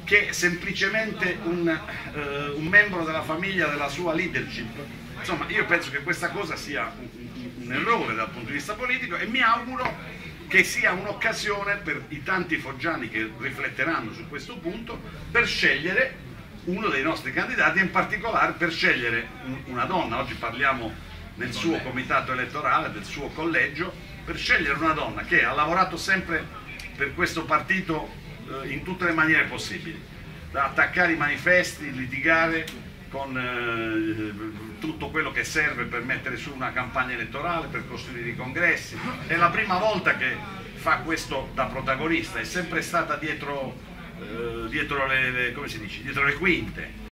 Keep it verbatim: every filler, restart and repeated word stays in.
che semplicemente un, eh, un membro della famiglia della sua leadership. Insomma, io penso che questa cosa sia un, un errore dal punto di vista politico e mi auguro che sia un'occasione per i tanti foggiani che rifletteranno su questo punto per scegliere uno dei nostri candidati e in particolare per scegliere una donna. Oggi parliamo nel suo comitato elettorale, del suo collegio, per scegliere una donna che ha lavorato sempre per questo partito eh, in tutte le maniere possibili, da attaccare i manifesti, litigare con eh, tutto quello che serve per mettere su una campagna elettorale, per costruire i congressi. È la prima volta che fa questo da protagonista, è sempre stata dietro, eh, dietro, le, le, come si dice, dietro le quinte.